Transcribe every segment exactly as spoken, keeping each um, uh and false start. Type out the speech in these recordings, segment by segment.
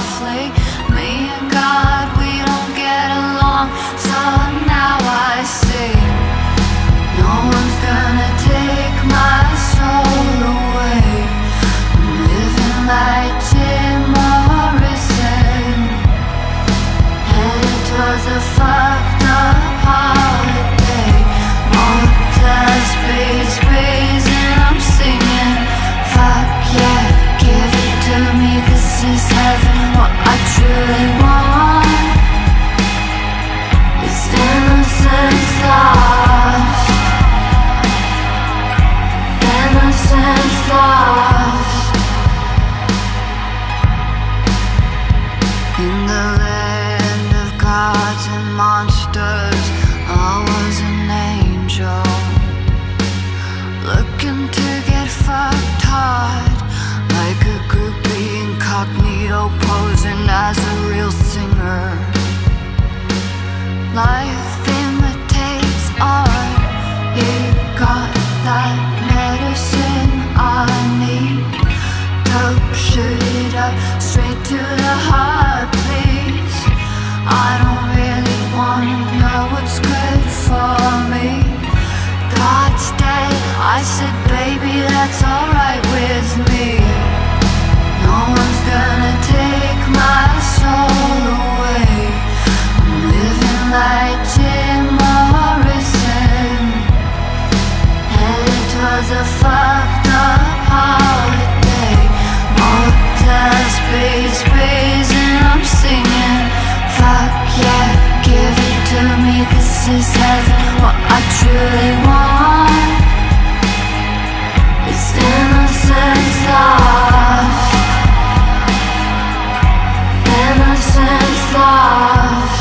softly. Me and God, we don't get along, so now I see no one's gonna take my soul away. I'm living like Jim Morrison, headed towards a fucked up holiday. Motel space, space, and I'm singing, fuck yeah, give it to me, this is heaven. What I truly want is innocence lost, innocence lost. In the land of gods and monsters, I was an angel, looking to get fucked hard, like a groupie incognito, posing as a real singer. Life imitates art, it got that medicine I need. Dope, shoot it up, straight to the heart, please. I don't really wanna know what's good for me. God's dead, I said, baby, that's alright with me. No one's gonna take my soul away. I'm living like Jim Morrison, headed towards a fucked up holiday. Motel space, space, and I'm singing, fuck yeah, give it to me, this is heaven. What I truly want is innocence lost, innocence lost.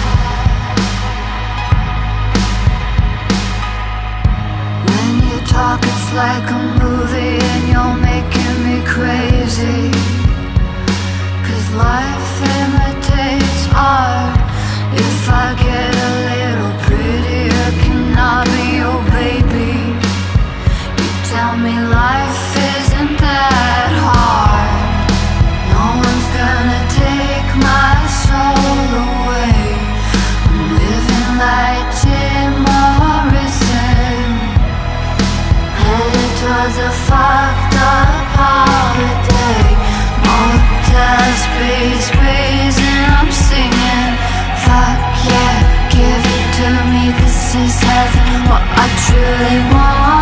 When you talk it's like a movie and you're making me crazy, 'cause life imitates art. If I get a little prettier, can I be your baby? You tell me life isn't that hard. No one's gonna take my soul away. I'm living like Jim Morrison, headed towards a fucked up holiday. Motel space, space, and I'm singing, fuck yeah, give it to me, this is heaven. What I truly want